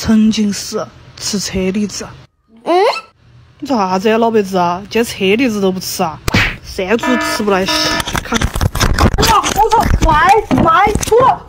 沉浸式吃车厘子。你做啥子呀，老辈子啊？今天车厘子都不吃啊？山猪吃不来细看。 我操！卖出！